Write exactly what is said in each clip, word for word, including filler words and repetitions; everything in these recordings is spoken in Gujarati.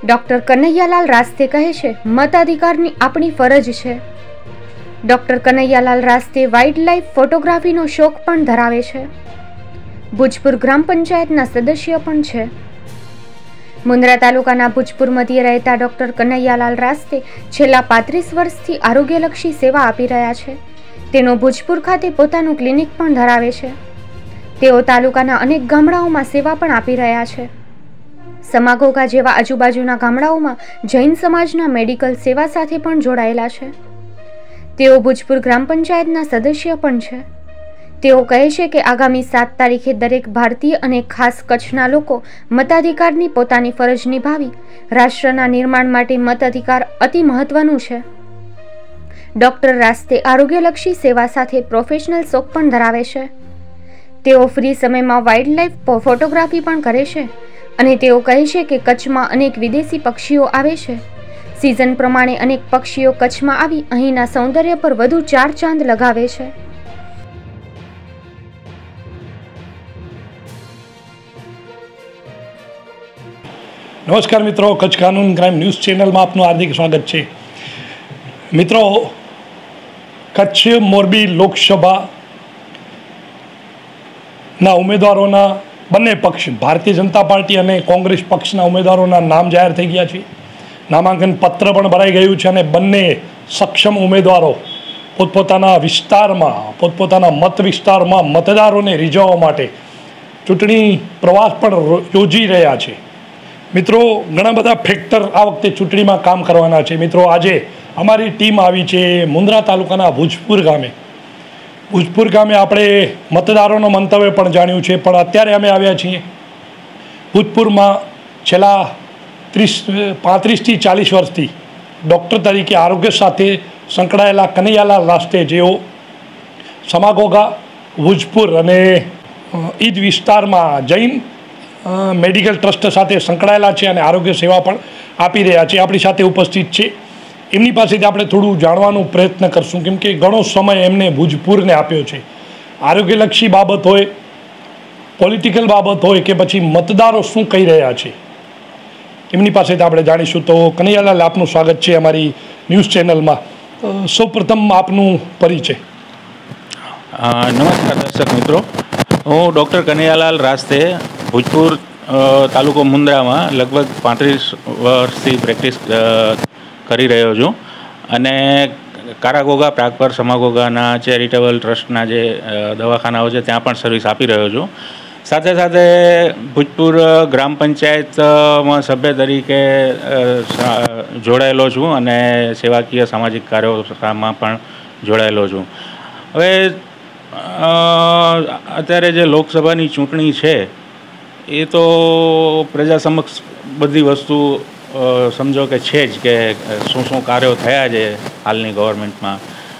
ડોક્ટર કનૈયાલાલ રાસ્તે કહે છે, મતાધિકારની આપણી ફરજ છે. Doctor Kanaiyalal Raste wildlife ફોટોગ્રાફીનો શોખ પણ ધરાવે છે. ભુજપુર ગ્રામ પંચાયતના સદસ્ય પણ છે. મુન્દ્રા તાલુકાના ભુજપુર મધ્યે રહેતા ડોક્ટર કનૈયાલાલ રાસ્તે છેલ્લા પાંત્રીસ વર્ષથી આરોગ્યલક્ષી સેવા આપી રહ્યા છે. તેનો ભુજપુર ખાતે પોતાનું ક્લિનિક પણ ધરાવે છે. તેઓ તાલુકાના અનેક ગામડાઓમાં સેવા પણ આપી રહ્યા છે. સમાઘોઘા જેવા આજુબાજુના ગામડાઓમાં જૈન સમાજના મેડિકલ સેવા સાથે પણ જોડાયેલા છે. તેઓ ભુજપુર ગ્રામ પંચાયતના સદસ્ય પણ છે. તેઓ કહે છે કે આગામી સાત તારીખે દરેક ભારતીય અને ખાસ કચ્છના લોકો મતાધિકારની પોતાની ફરજ નિભાવી રાષ્ટ્રના નિર્માણ માટે મતાધિકાર અતિ મહત્વનું છે. ડોક્ટર રાસ્તે આરોગ્યલક્ષી સેવા સાથે પ્રોફેશનલ શોખ પણ ધરાવે છે. તેઓ ફ્રી સમયમાં વાઇલ્ડ લાઇફ ફોટોગ્રાફી પણ કરે છે અને તેઓ કહે છે કે કચ્છમાં અનેક વિદેશી પક્ષીઓ આવે છે. સિઝન પ્રમાણે અનેક પક્ષીઓ કચ્છમાં આવી અહીંના સૌંદર્ય પર વધુ ચાર ચાંદ લગાવે છે. નમસ્કાર મિત્રો, કચ્છ કાનૂન ક્રાઇમ ન્યૂઝ ચેનલમાં આપનું હાર્દિક સ્વાગત છે. મિત્રો, કચ્છ મોરબી લોકસભાના ઉમેદવારોના બંને પક્ષ ભારતીય જનતા પાર્ટી અને કોંગ્રેસ પક્ષના ઉમેદવારોના નામ જાહેર થઈ ગયા છે. નામાંકન પત્ર પણ ભરાઈ ગયું છે અને બંને સક્ષમ ઉમેદવારો પોતપોતાના વિસ્તારમાં પોતપોતાના મત વિસ્તારમાં મતદારોને રીઝવવા માટે ચૂંટણી પ્રવાસ પણ યોજી રહ્યા છે. મિત્રો, ઘણા બધા ફેક્ટર આ વખતે ચૂંટણીમાં કામ કરવાના છે. મિત્રો, આજે અમારી ટીમ આવી છે મુન્દ્રા તાલુકાના ભુજપુર ગામે. ભુજપુર ગામે આપણે મતદારોનો મંતવ્ય પણ જાણ્યું છે, પણ અત્યારે અમે આવ્યા છીએ ભુજપુરમાં છેલ્લા ત્રીસ પાંત્રીસથી ચાલીસ વર્ષથી ડૉક્ટર તરીકે આરોગ્ય સાથે સંકળાયેલા કનૈયાલાલ રાસ્તે, જેઓ સમાઘોઘા ભુજપુર અને ઈદ વિસ્તારમાં જૈન મેડિકલ ટ્રસ્ટ સાથે સંકળાયેલા છે અને આરોગ્ય સેવા પણ આપી રહ્યા છે, આપણી સાથે ઉપસ્થિત છે. એમની પાસેથી આપણે થોડું જાણવાનો પ્રયત્ન કરશું, કેમ કે ઘણો સમય એમને ભુજપુરને આપ્યો છે. આરોગ્યલક્ષી બાબત હોય, પોલિટિકલ બાબત હોય કે પછી મતદારો શું કહી રહ્યા છે, એમની પાસેથી આપણે જાણીશું. તો કનૈયાલાલ, આપનું સ્વાગત છે અમારી ન્યૂઝ ચેનલમાં. સૌ પ્રથમ આપનું પરિચય. નમસ્કાર દર્શક મિત્રો, હું ડૉક્ટર કનૈયાલાલ રાસ્તે ભુજપુર તાલુકો મુન્દ્રામાં લગભગ પાંત્રીસ વર્ષથી પ્રેક્ટિસ કરી રહ્યો છું અને કારાઘોઘા, પ્રાગપર, સમાઘોઘાના ચેરિટેબલ ટ્રસ્ટના જે દવાખાનાઓ છે ત્યાં પણ સર્વિસ આપી રહ્યો છું. સાથે સાથે ભુજપુર ગ્રામ પંચાયતમાં સભ્ય તરીકે જોડાયેલો છું અને સેવાકીય સામાજિક કાર્યોમાં પણ જોડાયેલો છું. હવે અત્યારે જે લોકસભાની ચૂંટણી છે એ તો પ્રજા સમક્ષ બધી વસ્તુ સમજો કે છે જ, કે શું શું કાર્યો થયા છે હાલની ગવર્મેન્ટમાં.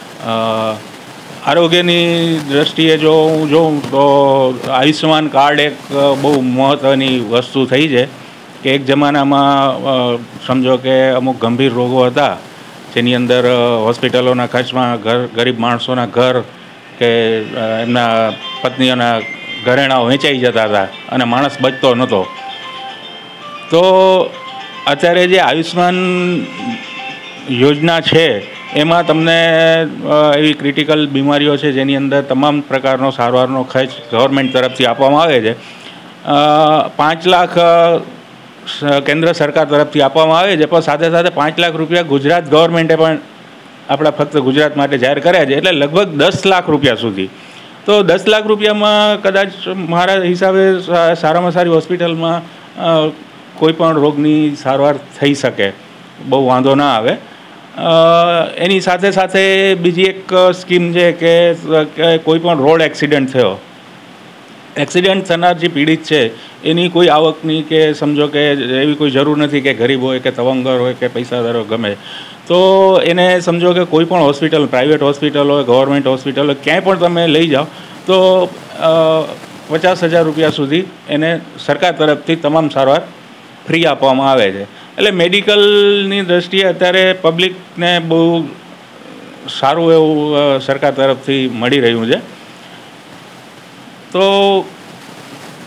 આરોગ્યની દૃષ્ટિએ જો હું જોઉં તો આયુષ્યમાન કાર્ડ એક બહુ મહત્ત્વની વસ્તુ થઈ છે કે એક જમાનામાં સમજો કે અમુક ગંભીર રોગો હતા જેની અંદર હોસ્પિટલોના ખર્ચમાં ઘર ગરીબ માણસોના ઘર કે એમના પત્નીઓના ઘરેણાઓ વેચાઈ જતા હતા અને માણસ બચતો નહોતો. તો અત્યારે જે આયુષ્યમાન યોજના છે એમાં તમને એવી ક્રિટિકલ બીમારીઓ છે જેની અંદર તમામ પ્રકારનો સારવારનો ખર્ચ ગવર્મેન્ટ તરફથી આપવામાં આવે છે. પાંચ લાખ કેન્દ્ર સરકાર તરફથી આપવામાં આવે છે, પણ સાથે સાથે પાંચ લાખ રૂપિયા ગુજરાત ગવર્મેન્ટે પણ આપણા ફક્ત ગુજરાત માટે જાહેર કર્યા છે, એટલે લગભગ દસ લાખ રૂપિયા સુધી. તો દસ લાખ રૂપિયામાં કદાચ મારા હિસાબે સારામાં સારી હોસ્પિટલમાં કોઈ પણ રોગની સારવાર થઈ શકે, બહુ વાંધો ના આવે. એની સાથે સાથે બીજી એક સ્કીમ છે કે કોઈ પણ રોડ એક્સિડન્ટ થયો, એક્સિડન્ટ થનાર જે પીડિત છે એની કોઈ આવકની કે સમજો કે એવી કોઈ જરૂર નથી કે ગરીબ હોય કે તવંગર હોય કે પૈસાદાર હોય, ગમે તો એને સમજો કે કોઈ પણ હોસ્પિટલ, પ્રાઇવેટ હોસ્પિટલ હોય, ગવર્મેન્ટ હોસ્પિટલ હોય, ક્યાંય પણ તમે લઈ જાઓ તો પચાસ હજાર રૂપિયા સુધી એને સરકાર તરફથી તમામ સારવાર ફ્રી આપવામાં આવે છે. એટલે મેડિકલની દૃષ્ટિએ અત્યારે પબ્લિકને બહુ સારું એવું સરકાર તરફથી મળી રહ્યું છે. તો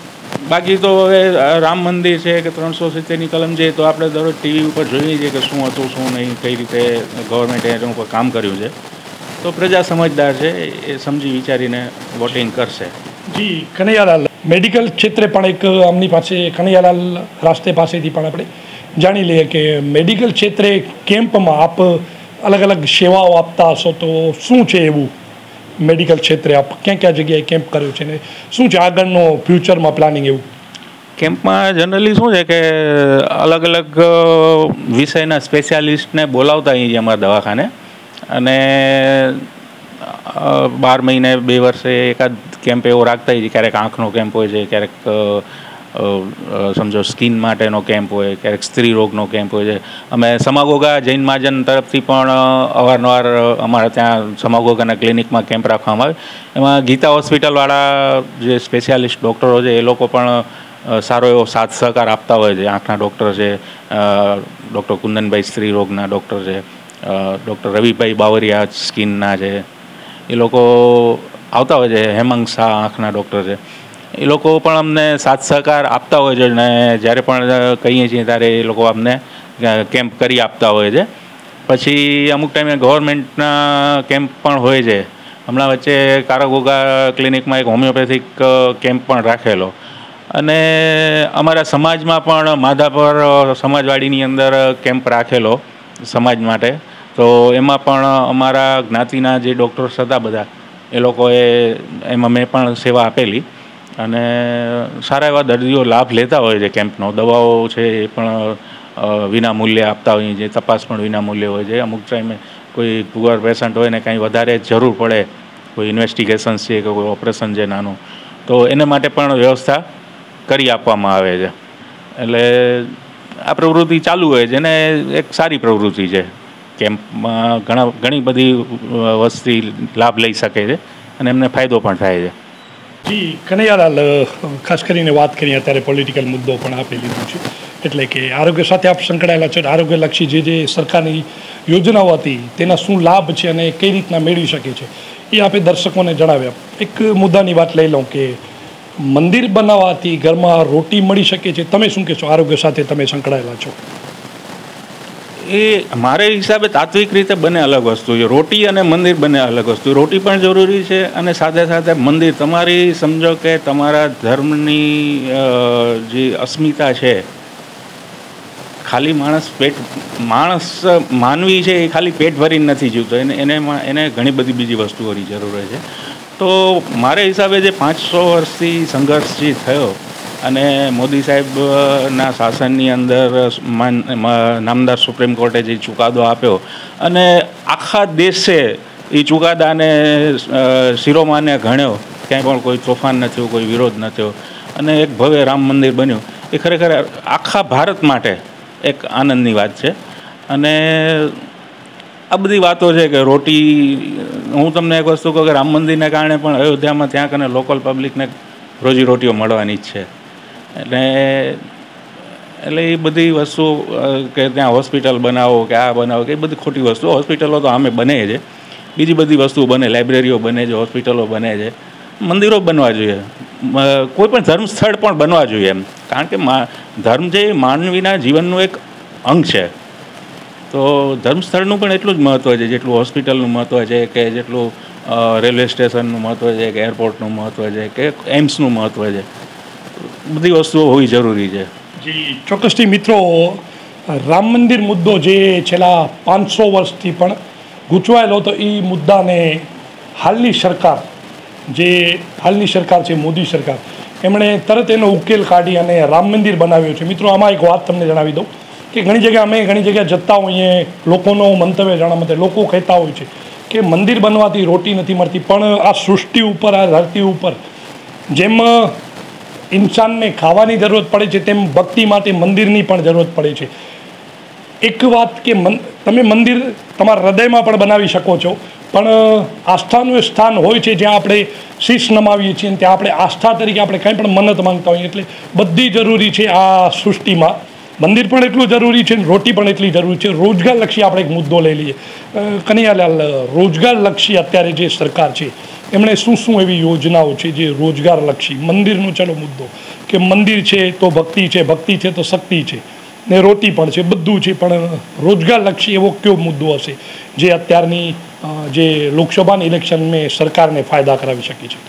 બાકી તો હવે રામ મંદિર છે કે ત્રણસો સિત્તેરની કલમ છે તો આપણે દરરોજ ટીવી ઉપર જોઈએ છીએ કે શું હતું શું નહીં, કઈ રીતે ગવર્મેન્ટે એના ઉપર કામ કર્યું છે. તો પ્રજા સમજદાર છે, એ સમજી વિચારીને વોટિંગ કરશે. જી કનૈયાલાલ, મેડિકલ ક્ષેત્રે પણ એક આમની પાસે કનૈયાલાલ રાસ્તે પાસેથી પણ આપણે જાણી લઈએ કે મેડિકલ ક્ષેત્રે કેમ્પમાં આપ અલગ અલગ સેવાઓ આપતા હશો, તો શું છે એવું મેડિકલ ક્ષેત્રે આપ ક્યાં ક્યાં જગ્યાએ કેમ્પ કર્યો છે ને શું છે આગળનો ફ્યુચરમાં પ્લાનિંગ? એવું કેમ્પમાં જનરલી શું છે કે અલગ અલગ વિષયના સ્પેશિયાલિસ્ટને બોલાવતા અહીં અમારા દવાખાને, અને બાર મહિને બે વર્ષે એકાદ કેમ્પ એવો રાખતા હોય છે. ક્યારેક આંખનો કેમ્પ હોય છે, ક્યારેક સમજો સ્કિન માટેનો કેમ્પ હોય, ક્યારેક સ્ત્રી રોગનો કેમ્પ હોય છે. અમે સમાગોગા જૈન મહાજન તરફથી પણ અવારનવાર અમારા ત્યાં સમાગોગાના ક્લિનિકમાં કેમ્પ રાખવામાં આવે. એમાં ગીતા હોસ્પિટલવાળા જે સ્પેશિયાલિસ્ટ ડૉક્ટરો છે એ લોકો પણ સારો એવો સાથ સહકાર આપતા હોય છે. આંખના ડૉક્ટર છે, ડૉક્ટર કુંદનભાઈ સ્ત્રી રોગના ડૉક્ટર છે, ડૉક્ટર રવિભાઈ બાવરિયા સ્કિનના છે, એ લોકો આવતા હોય છે. હેમાંગ શાહ આંખના ડૉક્ટર છે, એ લોકો પણ અમને સાથ સહકાર આપતા હોય છે. અને જ્યારે પણ કહીએ છીએ ત્યારે એ લોકો અમને કેમ્પ કરી આપતા હોય છે. પછી અમુક ટાઈમે ગવર્મેન્ટના કેમ્પ પણ હોય છે. હમણાં વચ્ચે કારાગોગા ક્લિનિકમાં એક હોમિયોપેથિક કેમ્પ પણ રાખેલો. અને અમારા સમાજમાં પણ માધાપર સમાજવાડીની અંદર કેમ્પ રાખેલો સમાજ માટે. તો એમાં પણ અમારા જ્ઞાતિના જે ડૉક્ટર્સ હતા બધા, એ લોકોએ એમાં મેં પણ સેવા આપેલી, અને સારા એવા દર્દીઓ લાભ લેતા હોય છે કેમ્પનો. દવાઓ છે એ પણ વિના મૂલ્યે આપતા હોઈએ છીએ, તપાસ પણ વિના મૂલ્યે હોય છે. અમુક ટાઈમે કોઈ પુઅર પેશન્ટ હોય ને કાંઈ વધારે જરૂર પડે, કોઈ ઇન્વેસ્ટિગેશન્સ છે કે કોઈ ઓપરેશન છે નાનું, તો એને માટે પણ વ્યવસ્થા કરી આપવામાં આવે છે. એટલે આ પ્રવૃત્તિ ચાલુ હોય છે ને એક સારી પ્રવૃત્તિ છે. કેમ્પમાં ઘણા ઘણી બધી વસ્તી લાભ લઈ શકે છે અને એમને ફાયદો પણ થાય છે. જી કનૈયાલાલ, ખાસ કરીને વાત કરીએ અત્યારે પોલિટિકલ મુદ્દો પણ આપી લીધો છે, એટલે કે આરોગ્ય સાથે આપ સંકળાયેલા છો. આરોગ્યલક્ષી જે જે સરકારની યોજનાઓ હતી તેના શું લાભ છે અને કઈ રીતના મેળવી શકે છે એ આપે દર્શકોને જણાવ્યા. એક મુદ્દાની વાત લઈ લઉં કે મંદિર બનાવવાથી ઘરમાં રોટી મળી શકે છે. તમે શું કહેશો? આરોગ્ય સાથે તમે સંકળાયેલા છો. એ મારે હિસાબે તાત્વિક રીતે બંને અલગ વસ્તુ છે. રોટી અને મંદિર બંને અલગ વસ્તુ. રોટી પણ જરૂરી છે અને સાથે સાથે મંદિર. તમારી સમજો કે તમારા ધર્મની જે અસ્મિતા છે, ખાલી માણસ પેટ માણસ માનવી છે એ ખાલી પેટ ભરીને નથી જીવતો, એને એને એને ઘણી બધી બીજી વસ્તુઓની જરૂર હોય છે. તો મારે હિસાબે જે પાંચસો વર્ષથી સંઘર્ષ જે થયો અને મોદી સાહેબના શાસનની અંદર નામદાર સુપ્રીમ કોર્ટે જે ચુકાદો આપ્યો અને આખા દેશે એ ચુકાદાને શિરોમાને ગણ્યો, ક્યાંય પણ કોઈ તોફાન ન થયું, કોઈ વિરોધ ન થયો અને એક ભવ્ય રામ મંદિર બન્યું, એ ખરેખર આખા ભારત માટે એક આનંદની વાત છે. અને આ બધી વાતો છે કે રોટી, હું તમને એક વસ્તુ કહું કે રામ મંદિરને કારણે પણ અયોધ્યામાં ત્યાં કને લોકલ પબ્લિકને રોજીરોટીઓ મળવાની જ છે. એટલે એટલે એ બધી વસ્તુ કે ત્યાં હોસ્પિટલ બનાવો કે આ બનાવો કે એ બધી ખોટી વસ્તુઓ. હોસ્પિટલો તો આમે બને છે, બીજી બધી વસ્તુઓ બને, લાઇબ્રેરીઓ બને છે, હોસ્પિટલો બને છે, મંદિરો બનવા જોઈએ, કોઈ પણ ધર્મ સ્થળ પણ બનવા જોઈએ એમ. કારણ કે ધર્મ જે માનવીના જીવનનું એક અંગ છે, તો ધર્મસ્થળનું પણ એટલું જ મહત્ત્વ છે જેટલું હોસ્પિટલનું મહત્ત્વ છે, કે જેટલું રેલવે સ્ટેશનનું મહત્ત્વ છે, કે એરપોર્ટનું મહત્ત્વ છે, કે એમ્સનું મહત્ત્વ છે. બધી વસ્તુઓ હોવી જરૂરી છે. જી ચોક્કસથી મિત્રો, રામ મંદિર મુદ્દો જે છેલ્લા પાંચસો વર્ષથી પણ ગૂંચવાયેલો હતો, એ મુદ્દાને હાલની સરકાર જે હાલની સરકાર છે મોદી સરકાર, એમણે તરત એનો ઉકેલ કાઢી અને રામ મંદિર બનાવ્યું છે. મિત્રો આમાં એક વાત તમને જણાવી દઉં કે ઘણી જગ્યાએ અમે ઘણી જગ્યાએ જતા હોઈએ, લોકોનો મંતવ્ય જાણવા માટે લોકો કહેતા હોય છે કે મંદિર બનવાથી રોટી નથી મળતી, પણ આ સૃષ્ટિ ઉપર, આ ધરતી ઉપર જેમ ઇન્સાનને ખાવાની જરૂરત પડે છે તેમ ભક્તિ માટે મંદિરની પણ જરૂરત પડે છે. એક વાત કે તમે મંદિર તમારા હૃદયમાં પણ બનાવી શકો છો, પણ આસ્થાનું સ્થાન હોય છે જ્યાં આપણે શીશ નમાવીએ છીએ અને ત્યાં આપણે આસ્થા તરીકે આપણે કંઈ પણ મન્નત માંગતા હોઈએ. એટલે બધી જરૂરી છે આ સૃષ્ટિમાં મંદિર પણ એટલું જરૂરી છે, રોટી પણ એટલી જરૂરી છે. રોજગારલક્ષી આપણે એક મુદ્દો લઈ લઈએ. કનૈયાલાલ, રોજગારલક્ષી અત્યારે જે સરકાર છે એમણે શું શું એવી યોજનાઓ છે જે રોજગારલક્ષી? મંદિરનો ચાલો મુદ્દો કે મંદિર છે તો ભક્તિ છે, ભક્તિ છે તો શક્તિ છે, ને રોટી પણ છે, બધું છે, પણ રોજગારલક્ષી એવો કયો મુદ્દો હશે જે અત્યારની જે લોકસભાની ઇલેક્શન મેં સરકારને ફાયદા કરાવી શકી છે?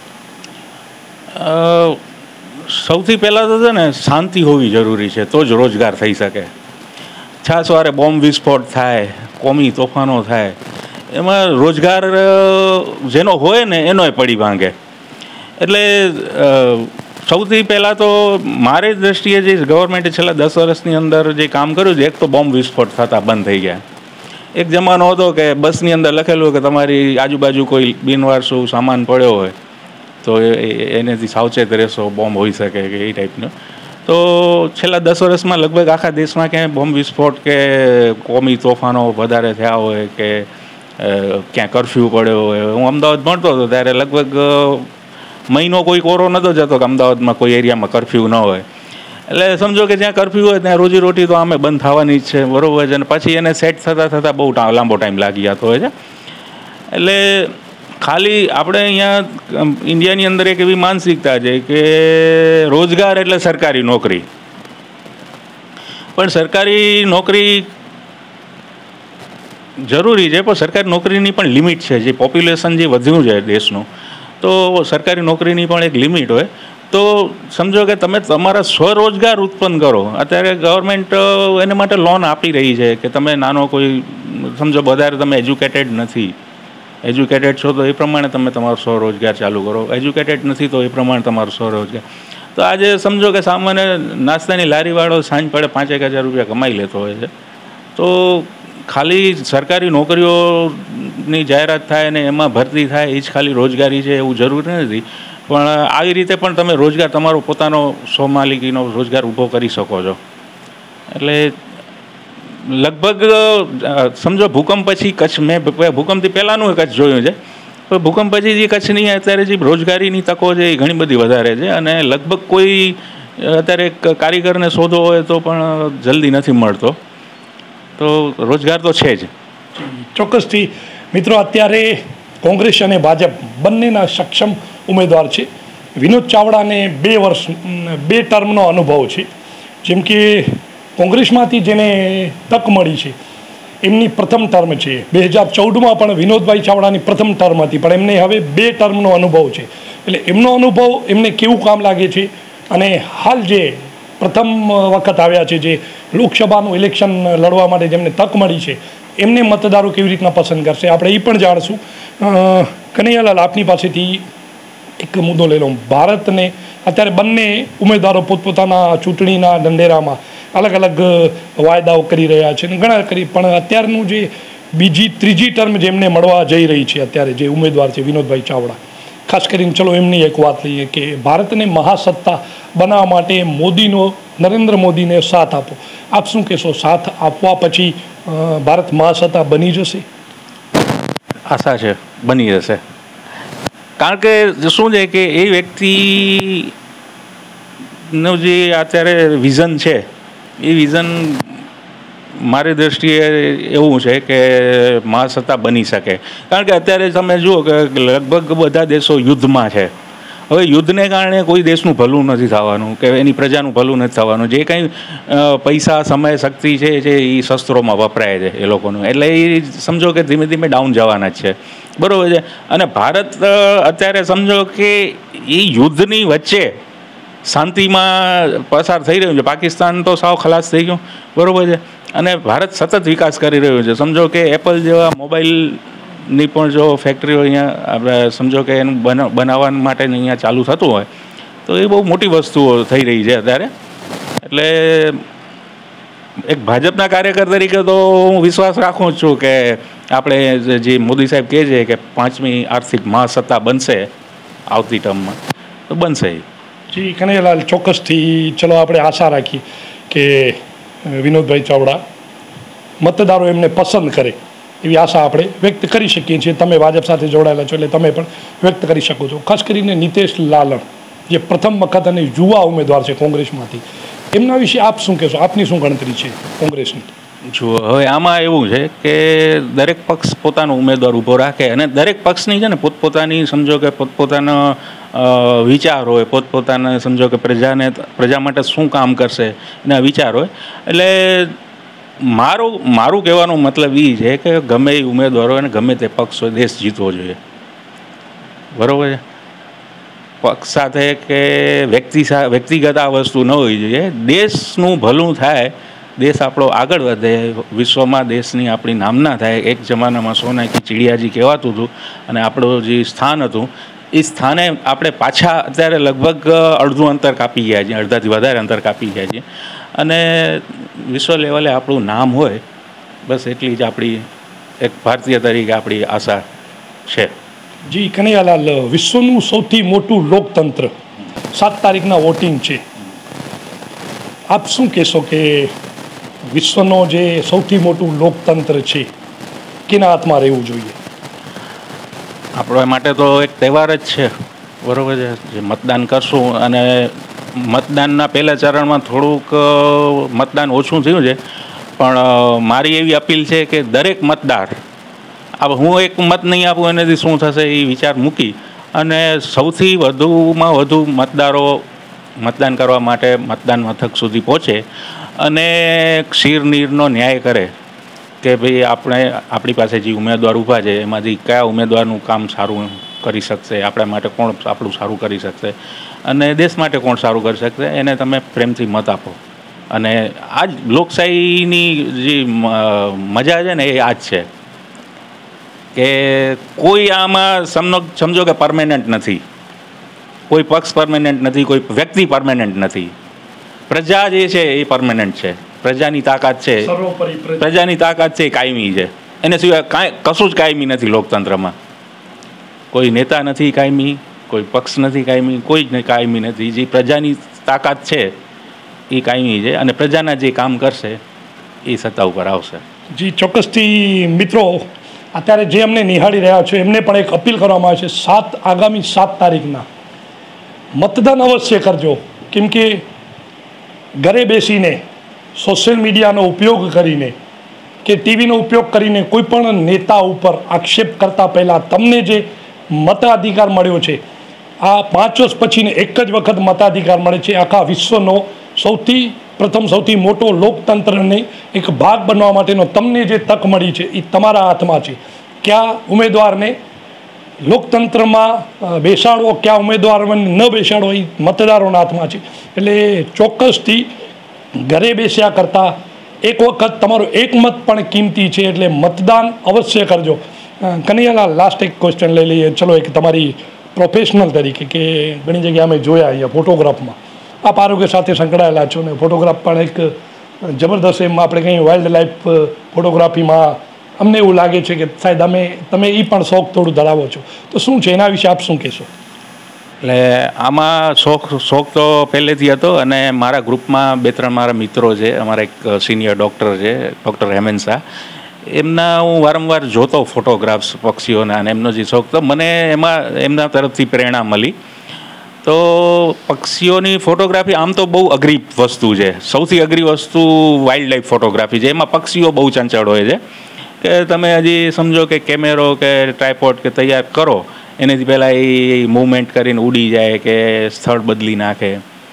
સૌથી પહેલાં તો છે ને શાંતિ હોવી જરૂરી છે, તો જ રોજગાર થઈ શકે. છાસવારે બોમ્બ વિસ્ફોટ થાય, કોમી તોફાનો થાય, એમાં રોજગાર જેનો હોય ને એનોય પડી ભાંગે. એટલે સૌથી પહેલાં તો મારી દૃષ્ટિએ જે ગવર્મેન્ટે છેલ્લા દસ વર્ષની અંદર જે કામ કર્યું છે, એક તો બોમ્બ વિસ્ફોટ થતા બંધ થઈ ગયા. એક જમાનો હતો કે બસની અંદર લખેલું કે તમારી આજુબાજુ કોઈ બિનવારસુ સામાન પડ્યો હોય તો એનેથી સાવચેત રહેશો, બોમ્બ હોઈ શકે કે એ ટાઈપનું. તો છેલ્લા દસ વર્ષમાં લગભગ આખા દેશમાં ક્યાંય બોમ્બ વિસ્ફોટ કે કોમી તોફાનો વધારે થયા હોય કે ક્યાં કરફ્યુ પડ્યો હોય. હું અમદાવાદ ભણતો હતો ત્યારે લગભગ મહિનો કોઈ કોરો નહોતો જતો કે અમદાવાદમાં કોઈ એરિયામાં કરફ્યુ ન હોય. એટલે સમજો કે જ્યાં કરફ્યુ હોય ત્યાં રોજીરોટી તો આમે બંધ થવાની જ છે, બરાબર છે. અને પછી એને સેટ થતાં થતાં બહુ લાંબો ટાઈમ લાગી જતો હોય છે. એટલે ખાલી આપણે અહીંયા ઇન્ડિયાની અંદર એક એવી માનસિકતા છે કે રોજગાર એટલે સરકારી નોકરી, પણ સરકારી નોકરી જરૂરી છે, પણ સરકારી નોકરીની પણ લિમિટ છે. જે પોપ્યુલેશન જે વધ્યું છે દેશનું, તો સરકારી નોકરીની પણ એક લિમિટ હોય. તો સમજો કે તમે તમારા સ્વરોજગાર ઉત્પન્ન કરો. અત્યારે ગવર્મેન્ટ એને માટે લોન આપી રહી છે કે તમે નાનો કોઈ સમજો વધારે તમે એજ્યુકેટેડ નથી, એજ્યુકેટેડ છો તો એ પ્રમાણે તમે તમારો સ્વરોજગાર ચાલુ કરો, એજ્યુકેટેડ નથી તો એ પ્રમાણે તમારો સ્વરોજગાર. તો આજે સમજો કે સામાન્ય નાસ્તાની લારીવાળો સાંજ પડે પાંચ એક હજાર રૂપિયા કમાઈ લેતો હોય છે. તો ખાલી સરકારી નોકરીઓની જાહેરાત થાય ને એમાં ભરતી થાય એ જ ખાલી રોજગારી છે એવું જરૂરી નથી. પણ આવી રીતે પણ તમે રોજગાર તમારો પોતાનો સ્વમાલિકીનો રોજગાર ઊભો કરી શકો છો. એટલે લગભગ સમજો ભૂકંપ પછી કચ્છ, મેં ભૂકંપથી પહેલાંનું કચ્છ જોયું છે, પણ ભૂકંપ પછી જે કચ્છની અત્યારે જે રોજગારીની તકો છે એ ઘણી બધી વધારે છે. અને લગભગ કોઈ અત્યારે કારીગરને શોધો હોય તો પણ જલ્દી નથી મળતો. તો રોજગાર તો છે જ. ચોક્કસથી મિત્રો, અત્યારે કોંગ્રેસ અને ભાજપ બંનેના સક્ષમ ઉમેદવાર છે. વિનોદ ચાવડાને બે વર્ષ બે ટર્મનો અનુભવ છે. જેમ કે કોંગ્રેસમાંથી જેને તક મળી છે એમની પ્રથમ ટર્મ છે. બે હજાર ચૌદમાં પણ વિનોદભાઈ ચાવડાની પ્રથમ ટર્મ હતી, પણ એમને હવે બે ટર્મનો અનુભવ છે. એટલે એમનો અનુભવ એમને કેવું કામ લાગે છે, અને હાલ જે પ્રથમ વખત આવ્યા છે, જે લોકસભાનું ઇલેક્શન લડવા માટે જેમને તક મળી છે, એમને મતદારો કેવી રીતના પસંદ કરશે આપણે એ પણ જાણશું. કનૈયાલાલ, આપની પાસેથી એક મુદ્દો લઈ લઉં. ભારતને અત્યારે બંને ઉમેદવારો પોતપોતાના ચૂંટણીના ઢંઢેરામાં અલગ અલગ વાયદાઓ કરી રહ્યા છે ને ઘણા કરી, પણ અત્યારનું જે બીજી ત્રીજી ટર્મ જેમને મળવા જઈ રહી છે અત્યારે જે ઉમેદવાર છે વિનોદભાઈ ચાવડા, ખાસ કરીને ચલો એમની એક વાત લઈએ કે ભારતને મહાસત્તા બનાવવા માટે મોદીનો નરેન્દ્ર મોદીને સાથ આપો. આપ શું કહેશો, સાથ આપવા પછી ભારત મહાસત્તા બની જશે? આશા છે બની જશે. કારણ કે શું છે કે એ વ્યક્તિનું જે અત્યારે વિઝન છે એ વિઝન મારી દૃષ્ટિએ એવું છે કે મહાસત્તા બની શકે. કારણ કે અત્યારે તમે જુઓ કે લગભગ બધા દેશો યુદ્ધમાં છે. હવે યુદ્ધને કારણે કોઈ દેશનું ભલું નથી થવાનું કે એની પ્રજાનું ભલું નથી થવાનું. જે કંઈ પૈસા, સમય, શક્તિ છે જે એ શસ્ત્રોમાં વપરાય છે એ લોકોનું, એટલે એ સમજો કે ધીમે ધીમે ડાઉન જવાના જ છે, બરાબર છે. અને ભારત અત્યારે સમજો કે એ યુદ્ધની વચ્ચે શાંતિમાં પસાર થઈ રહ્યું છે. પાકિસ્તાન તો સાવ ખલાસ થઈ ગયું, બરાબર છે. અને ભારત સતત વિકાસ કરી રહ્યું છે. સમજો કે એપલ જેવા મોબાઈલની પણ જો ફેક્ટરીઓ અહીંયા આપણે સમજો કે એનું બના બનાવવા માટે અહીંયા ચાલુ થતું હોય તો એ બહુ મોટી વસ્તુઓ થઈ રહી છે અત્યારે. એટલે એક ભાજપના કાર્યકર તરીકે તો હું વિશ્વાસ રાખું જ છું કે આપણે જે મોદી સાહેબ કહે છે કે પાંચમી આર્થિક મહાસત્તા બનશે આવતી ટર્મમાં, તો બનશે. જી કનૈયાલાલ, ચોક્કસથી ચલો આપણે આશા રાખીએ કે વિનોદભાઈ ચાવડા મતદારો એમને પસંદ કરે એવી આશા આપણે વ્યક્ત કરી શકીએ છીએ. તમે ભાજપ સાથે જોડાયેલા છો એટલે તમે પણ વ્યક્ત કરી શકો છો. ખાસ કરીને નીતેશ લાલણ જે પ્રથમ વખત અને યુવા ઉમેદવાર છે કોંગ્રેસમાંથી, એમના વિશે આપ શું કહેશો? આપની શું ગણતરી છે કોંગ્રેસની? જો હવે આમાં એવું છે કે દરેક પક્ષ પોતાનો ઉમેદવાર ઊભો રાખે અને દરેક પક્ષની છે ને પોતપોતાની સમજો કે પોતપોતાનો વિચાર હોય, પોતપોતાના સમજો કે પ્રજાને પ્રજા માટે શું કામ કરશે એના વિચાર હોય. એટલે મારું મારું કહેવાનો મતલબ એ છે કે ગમે એ ઉમેદવાર હોય અને ગમે તે પક્ષ હોય, દેશ જીતવો જોઈએ. બરાબર છે? પક્ષ સાથે કે વ્યક્તિ વ્યક્તિગત આ વસ્તુ ન હોવી જોઈએ. દેશનું ભલું થાય, દેશ આપણો આગળ વધે, વિશ્વમાં દેશની આપણી નામના થાય. એક જમાનામાં સોના કી ચિડિયાજી કહેવાતું હતું અને આપણું જે સ્થાન હતું એ સ્થાને આપણે પાછા અત્યારે લગભગ અડધું અંતર કાપી ગયા છીએ, અડધાથી વધારે અંતર કાપી ગયા છીએ. અને વિશ્વ લેવલે આપણું નામ હોય, બસ એટલી જ આપણી એક ભારતીય તરીકે આપણી આશા છે. જી કનૈયાલાલ, વિશ્વનું સૌથી મોટું લોકતંત્ર સાત તારીખના વોટિંગ છે. આપ શું કહેશો કે વિશ્વનો જે સૌથી મોટું લોકતંત્ર છે કેના હાથમાં રહેવું જોઈએ? આપણા માટે તો એક તહેવાર જ છે. બરાબર છે? જે મતદાન કરશું અને મતદાનના પહેલા ચરણમાં થોડુંક મતદાન ઓછું થયું છે, પણ મારી એવી અપીલ છે કે દરેક મતદાર, હવે હું એક મત નહીં આપું એનાથી શું થશે એ વિચાર મૂકી અને સૌથી વધુમાં વધુ મતદારો મતદાન કરવા માટે મતદાન મથક સુધી પહોંચે અને ક્ષીર નીરનો ન્યાય કરે કે ભાઈ આપણે આપણી પાસે જે ઉમેદવાર ઊભા છે એમાંથી કયા ઉમેદવારનું કામ સારું કરી શકશે, આપણા માટે કોણ આપણું સારું કરી શકશે અને દેશ માટે કોણ સારું કરી શકશે, એને તમે પ્રેમથી મત આપો. અને આ જ લોકશાહીની જે મજા છે ને એ આ જ છે કે કોઈ આમાં સમનો સમજો કે પરમેનન્ટ નથી, કોઈ પક્ષ પરમેનન્ટ નથી, કોઈ વ્યક્તિ પરમેનન્ટ નથી. પ્રજા જે છે એ પરમેનન્ટ છે. પ્રજાની તાકાત છે, પ્રજાની તાકાત છે એ કાયમી છે. એને સિવાય કાંઈ કશું જ કાયમી નથી લોકતંત્રમાં. કોઈ નેતા નથી કાયમી, કોઈ પક્ષ નથી કાયમી, કોઈ જ કાયમી નથી. જે પ્રજાની તાકાત છે એ કાયમી છે અને પ્રજાના જે કામ કરશે એ સત્તા ઉપર આવશે. જી ચોક્કસથી. મિત્રો, અત્યારે જે અમને નિહાળી રહ્યા છો એમને પણ એક અપીલ કરવામાં આવે છે, સાત આગામી સાત તારીખના મતદાન અવશ્ય કરજો. કેમ કે ઘરે બેસીને સોશિયલ મીડિયાનો ઉપયોગ કરીને કે ટીવીનો ઉપયોગ કરીને કોઈ પણ નેતા ઉપર આક્ષેપ કરતાં પહેલાં તમને જે મતાધિકાર મળ્યો છે, આ પાંચ વર્ષ પછીને એક જ વખત મતાધિકાર મળે છે. આખા વિશ્વનો સૌથી પ્રથમ સૌથી મોટો લોકતંત્રને એક ભાગ બનવા માટેનો તમને જે તક મળી છે એ તમારા હાથમાં છે. કયા ઉમેદવારને લોકતંત્રમાં બેસાડવો, કયા ઉમેદવારને ન બેસાડવો એ મતદારોના હાથમાં છે. એટલે ચોક્કસથી ઘરે બેસ્યા કરતાં એક વખત તમારો એક મત પણ કિંમતી છે, એટલે મતદાન અવશ્ય કરજો. કનૈયાલાલ, લાસ્ટ એક ક્વેશ્ચન લઈ લઈએ. ચલો, એક તમારી પ્રોફેશનલ તરીકે કે ઘણી જગ્યાએ અમે જોયા અહીંયા ફોટોગ્રાફમાં આપ આરોગ્ય સાથે સંકળાયેલા છો ને ફોટોગ્રાફ પણ એક જબરદસ્ત એમ આપણે કંઈ વાઇલ્ડ લાઈફ ફોટોગ્રાફીમાં અમને એવું લાગે છે કે સાહેબ અમે તમે એ પણ શોખ થોડું ધરાવો છો, તો શું છે એના વિશે આપ શું કહેશો? એટલે આમાં શોખ શોખ તો પહેલેથી હતો અને મારા ગ્રુપમાં બે ત્રણ મારા મિત્રો છે. અમારા એક સિનિયર ડૉક્ટર છે, ડૉક્ટર હેમેન શાહ. એમના હું વારંવાર જોતો ફોટોગ્રાફ્સ પક્ષીઓના અને એમનો જે શોખ તો મને એમાં એમના તરફથી પ્રેરણા મળી. તો પક્ષીઓની ફોટોગ્રાફી આમ તો બહુ અઘરી વસ્તુ છે. સૌથી અઘરી વસ્તુ વાઇલ્ડ લાઈફ ફોટોગ્રાફી છે. એમાં પક્ષીઓ બહુ ચંચળ હોય છે કે તમે હજી સમજો કે કેમેરો કે ટ્રાયપોડ કે તૈયાર કરો એનાથી પહેલાં એ મૂવમેન્ટ કરીને ઉડી જાય કે સ્થળ બદલી નાખે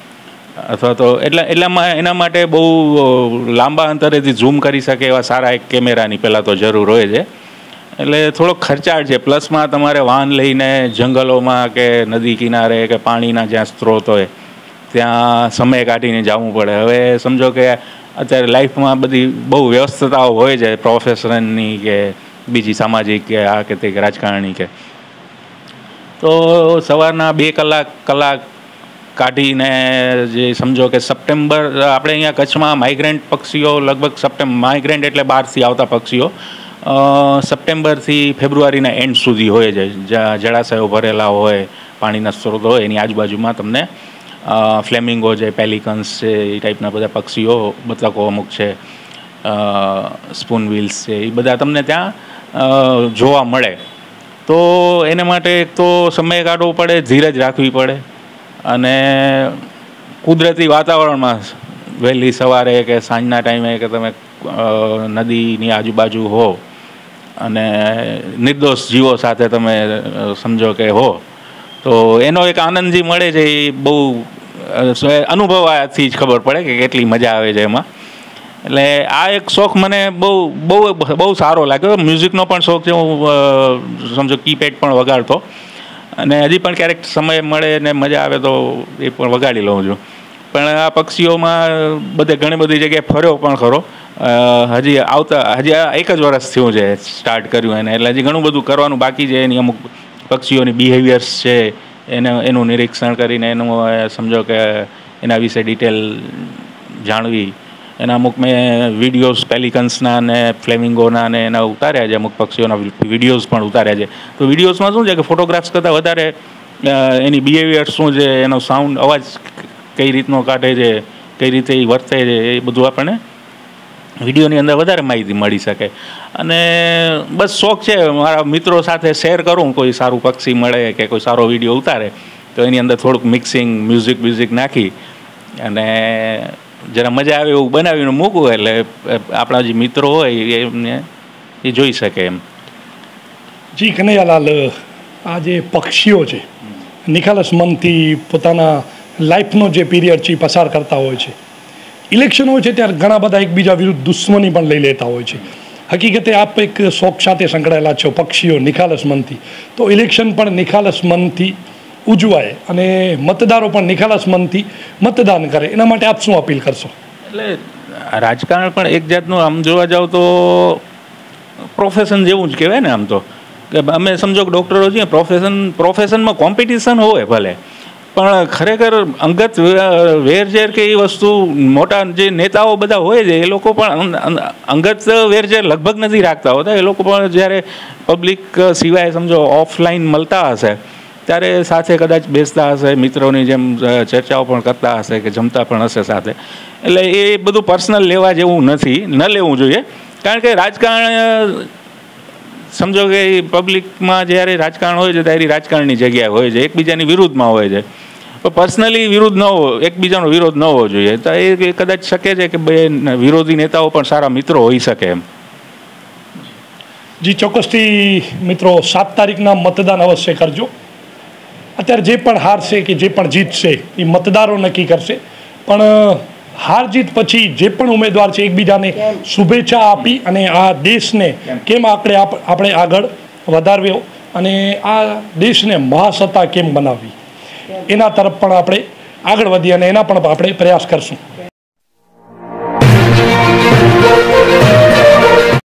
અથવા તો એટલા એટલામાં એના માટે બહુ લાંબા અંતરેથી ઝૂમ કરી શકે એવા સારા એક કેમેરાની પહેલાં તો જરૂર હોય છે. એટલે થોડોક ખર્ચાળ છે. પ્લસમાં તમારે વાહન લઈને જંગલોમાં કે નદી કિનારે કે પાણીના જ્યાં સ્ત્રોત હોય ત્યાં સમય કાઢીને જવું પડે. હવે સમજો કે અત્યારે લાઈફમાં બધી બહુ વ્યસ્તતાઓ હોય છે, પ્રોફેશનની કે બીજી સામાજિક કે આ કે તે રાજકારણી કે, તો સવારના બે કલાક કલાક કાઢીને જે સમજો કે સપ્ટેમ્બર આપણે અહીંયા કચ્છમાં માઇગ્રન્ટ પક્ષીઓ લગભગ સપ્ટેમ્બર માઇગ્રન્ટ એટલે બહારથી આવતા પક્ષીઓ સપ્ટેમ્બરથી ફેબ્રુઆરીના એન્ડ સુધી હોય છે. જ્યાં જળાશયો ભરેલા હોય, પાણીના સ્ત્રોતો હોય એની આજુબાજુમાં તમને ફ્લેમિંગો છે, પેલિકન્સ છે, એ ટાઈપના બધા પક્ષીઓ, બતકો અમુક છે, સ્પૂન વ્હીલ્સ છે, એ બધા તમને ત્યાં જોવા મળે. તો એના માટે એક તો સમય કાઢવો પડે, ધીરજ રાખવી પડે અને કુદરતી વાતાવરણમાં વહેલી સવારે કે સાંજના ટાઈમે કે તમે નદીની આજુબાજુ હો અને નિર્દોષ જીવો સાથે તમે સમજો કે હો, તો એનો એક આનંદ જે મળે છે એ બહુ અનુભવવાથી જ ખબર પડે કે કેટલી મજા આવે છે એમાં. એટલે આ એક શોખ મને બહુ બહુ બહુ સારો લાગ્યો. મ્યુઝિકનો પણ શોખ છે, હું સમજો કીપેડ પણ વગાડતો અને હજી પણ ક્યારેક સમય મળે ને મજા આવે તો એ પણ વગાડી લઉં છું. પણ આ પક્ષીઓમાં બધે ઘણી બધી જગ્યાએ ફર્યો પણ ખરો. હજી આવતા હજી એક જ વર્ષ થયું છે સ્ટાર્ટ કર્યું એને, એટલે હજી ઘણું બધું કરવાનું બાકી છે. એની અમુક પક્ષીઓની બિહેવિયર્સ છે એને એનું નિરીક્ષણ કરીને એનું સમજો કે એના વિશે ડિટેલ જાણવી. એના અમુક મેં વિડીયોઝ પેલિકન્સના ને ફ્લેમિંગોના ને એના ઉતાર્યા છે, અમુક પક્ષીઓના વિડીયોઝ પણ ઉતાર્યા છે. તો વિડીયોઝમાં શું છે કે ફોટોગ્રાફ્સ કરતાં વધારે એની બિહેવિયર શું છે, એનો સાઉન્ડ અવાજ કઈ રીતનો કાઢે છે, કઈ રીતે એ વર્તે છે, એ બધું આપણને વિડીયોની અંદર વધારે માહિતી મળી શકે. અને બસ શોખ છે મારા મિત્રો સાથે શેર કરું, કોઈ સારું પક્ષી મળે કે કોઈ સારો વિડીયો ઉતારે તો એની અંદર થોડુંક મિક્સિંગ મ્યુઝિક મ્યુઝિક નાખી અને જરા મજા આવે એવું બનાવીને મૂકવું, એટલે આપણા જે મિત્રો હોય એમને એ જોઈ શકે એમ. જી કનૈયાલાલ, આ જે પક્ષીઓ છે નિખાલસ મનથી પોતાના લાઈફનો જે પીરિયડ છે એ પસાર કરતા હોય છે. ઇલેક્શન હોય છે ત્યારે ઘણા બધા એકબીજા વિરુદ્ધ દુશ્મની પણ લઈ લેતા હોય છે. હકીકતે આપ એક શોખ સાથે સંકળાયેલા છો પક્ષીઓ નિખાલસ મનથી, તો ઇલેક્શન પણ નિખાલસ મનથી ઉજવાય અને મતદારો પણ નિખાલસ મનથી મતદાન કરે, એના માટે આપ શું અપીલ કરશો? એટલે રાજકારણ પણ એક જાતનું આમ જોવા જાવ તો પ્રોફેશન જેવું જ કહેવાય ને. આમ તો કે અમે સમજો કે ડૉક્ટરો છીએ, પ્રોફેશન પ્રોફેશનમાં કોમ્પિટિશન હોય ભલે, પણ ખરેખર અંગત વેરઝેર કે એ વસ્તુ મોટા જે નેતાઓ બધા હોય છે એ લોકો પણ અંગત વેરઝેર લગભગ નથી રાખતા હોતા. એ લોકો પણ જ્યારે પબ્લિક સિવાય સમજો ઓફલાઈન મળતા હશે ત્યારે સાથે કદાચ બેસતા હશે, મિત્રોની જેમ ચર્ચાઓ પણ કરતા હશે કે જમતા પણ હશે સાથે. એટલે એ બધું પર્સનલ લેવા જેવું નથી, ન લેવું જોઈએ. કારણ કે રાજકારણ સમજો કે પબ્લિકમાં જ્યારે રાજકારણ હોય છે ત્યારે રાજકારણની જગ્યાએ હોય છે, એકબીજાની વિરુદ્ધમાં હોય છે. પણ પર્સનલી વિરુદ્ધ ન હોવો, એકબીજાનો વિરોધ ન હોવો જોઈએ. તો એ કદાચ શકે છે કે બે વિરોધી નેતાઓ પણ સારા મિત્રો હોઈ શકે એમ. જી ચોક્કસથી મિત્રો, સાત તારીખના મતદાન અવશ્ય કરજો. અત્યારે જે પણ હારશે કે જે પણ જીતશે એ મતદારો નક્કી કરશે, પણ હાર જીત પછી જે પણ ઉમેદવાર છે એકબીજાને શુભેચ્છા આપી અને આ દેશને કેમ આપણે આપણે આગળ વધારવ્યો અને આ દેશને મહાસત્તા કેમ બનાવવી એના તરફ પણ આપણે આગળ વધીએ અને એના પણ આપણે પ્રયાસ કરશું.